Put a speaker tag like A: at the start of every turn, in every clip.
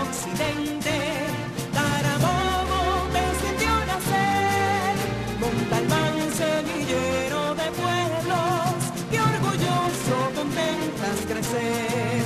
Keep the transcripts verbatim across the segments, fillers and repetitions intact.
A: occidente. Carabobo decidió nacer, Montalbán semillero de pueblos, qué orgulloso contemplas crecer.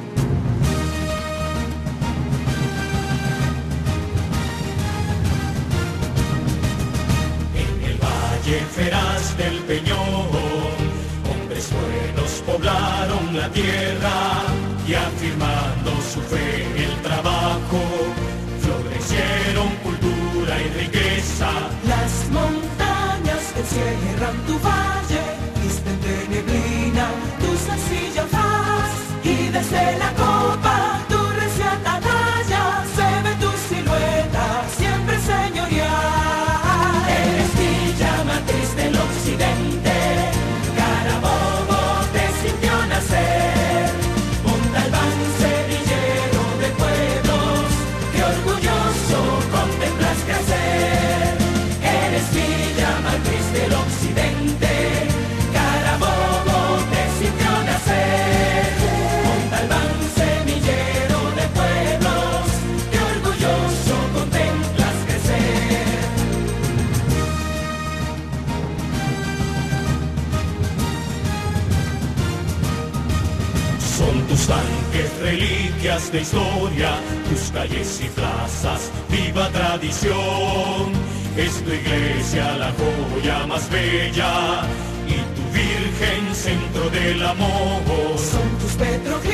B: En el valle feraz del Peñón, hombres buenos poblaron la tierra y afirmando su fe en el trabajo, florecieron cultura y riqueza.
A: Las montañas encierran tu valle, visten de neblina tu sencilla faz, y desde la copa tu recia atalaya se ve tu silueta siempre señorial. Eres Villa matriz del occidente, Carabobo te sintió nacer, Montalbán semillero de pueblos, qué orgulloso contemplas crecer. Eres Villa matriz del occidente, Carabobo te sintió nacer, Montalbán semillero de pueblos, qué orgulloso contemplas crecer.
B: Son tus tanques reliquias de historia, tus calles y plazas, viva tradición. Es tu iglesia la joya más bella y tu virgen centro del amor.
A: Son tus petroglifos